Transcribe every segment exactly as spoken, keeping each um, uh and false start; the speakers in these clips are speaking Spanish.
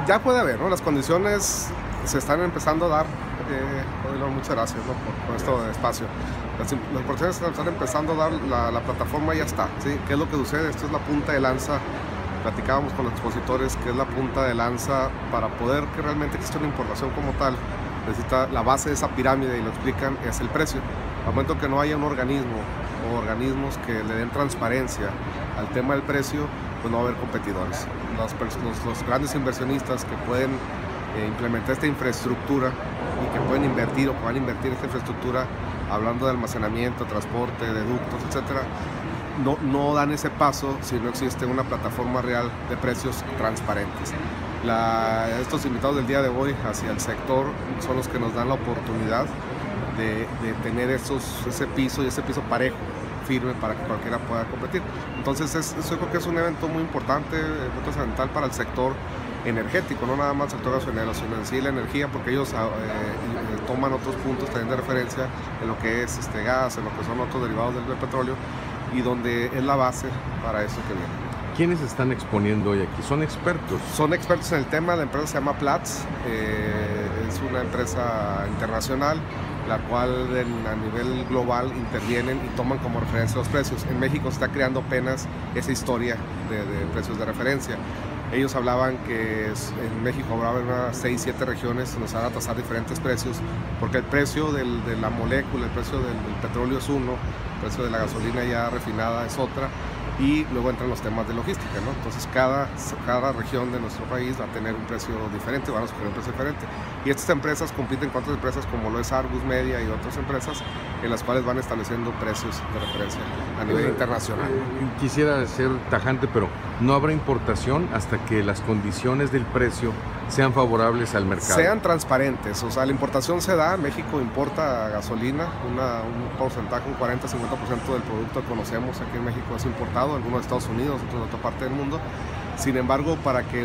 Ya puede haber, ¿no? Las condiciones se están empezando a dar. Eh, bueno, muchas gracias, ¿no? por, por esto de espacio. Las, las oportunidades se están empezando a dar, la, la plataforma ya está, ¿sí? ¿Qué es lo que sucede? Esto es la punta de lanza. Platicábamos con los expositores que es la punta de lanza para poder que realmente exista una importación como tal. Necesita la base de esa pirámide, y lo explican, es el precio. Al momento que no haya un organismo o organismos que le den transparencia al tema del precio, pues no va a haber competidores. Los, los, los grandes inversionistas que pueden eh, implementar esta infraestructura y que pueden invertir o que van a invertir en esta infraestructura, hablando de almacenamiento, transporte, de ductos, etcétera, no, no dan ese paso si no existe una plataforma real de precios transparentes. La, estos invitados del día de hoy hacia el sector son los que nos dan la oportunidad de, de tener esos, ese piso y ese piso parejo, firme, para que cualquiera pueda competir. Entonces es, yo creo que es un evento muy importante, muy trascendental para el sector energético, no nada más el sector gasolinero, sino en sí la energía, porque ellos eh, toman otros puntos también de referencia en lo que es este gas, en lo que son otros derivados del, del petróleo, y donde es la base para eso que viene. ¿Quiénes están exponiendo hoy aquí? ¿Son expertos? Son expertos en el tema. La empresa se llama Platts, eh, es una empresa internacional, la cual en, a nivel global intervienen y toman como referencia los precios. En México se está creando apenas esa historia de, de precios de referencia. Ellos hablaban que es, en México habrá unas seis, siete regiones donde se van a tasar diferentes precios, porque el precio del, de la molécula, el precio del, del petróleo es uno, el precio de la gasolina ya refinada es otra, y luego entran los temas de logística, ¿no? Entonces cada, cada región de nuestro país va a tener un precio diferente, van a escoger un precio diferente. Y estas empresas compiten con otras empresas como lo es Argus Media y otras empresas, en las cuales van estableciendo precios de referencia a nivel internacional. Quisiera ser tajante, pero no habrá importación hasta que las condiciones del precio sean favorables al mercado. Sean transparentes, o sea, la importación se da, México importa gasolina, una, un porcentaje, un cuarenta a cincuenta por ciento del producto que conocemos aquí en México es importado, algunos de Estados Unidos, otros de otra parte del mundo. Sin embargo, para que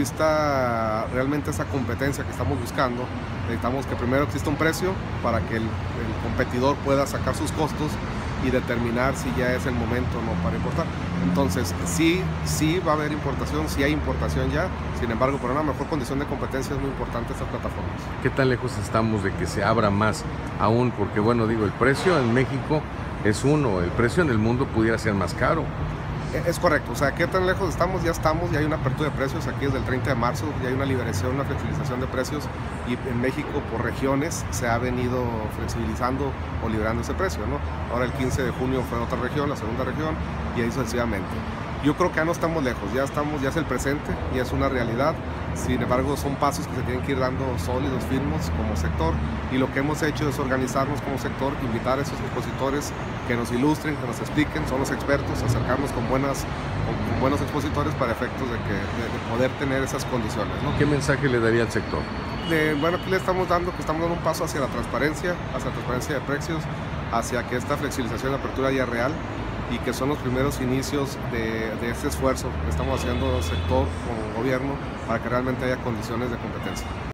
exista realmente esa competencia que estamos buscando, necesitamos que primero exista un precio para que el, el competidor pueda sacar sus costos y determinar si ya es el momento o no para importar. Entonces, sí, sí va a haber importación, sí hay importación ya, sin embargo, para una mejor condición de competencia es muy importante estas plataformas. ¿Qué tan lejos estamos de que se abra más aún? Porque, bueno, digo, el precio en México es uno, el precio en el mundo pudiera ser más caro. Es correcto, o sea, ¿qué tan lejos estamos? Ya estamos, ya hay una apertura de precios aquí desde el treinta de marzo, ya hay una liberación, una flexibilización de precios, y en México por regiones se ha venido flexibilizando o liberando ese precio, ¿no? Ahora el quince de junio fue otra región, la segunda región, y ahí sucesivamente. Yo creo que ya no estamos lejos, ya estamos, ya es el presente, ya es una realidad. Sin embargo, son pasos que se tienen que ir dando sólidos, firmes como sector, y lo que hemos hecho es organizarnos como sector, invitar a esos expositores que nos ilustren, que nos expliquen, son los expertos, acercarnos con, buenas, con, con buenos expositores para efectos de, que, de, de poder tener esas condiciones, ¿no? ¿Qué mensaje le daría al sector? De, bueno, aquí le estamos dando que estamos dando un paso hacia la transparencia, hacia la transparencia de precios, hacia que esta flexibilización de apertura ya real, y que son los primeros inicios de, de este esfuerzo que estamos haciendo el sector como gobierno para que realmente haya condiciones de competencia.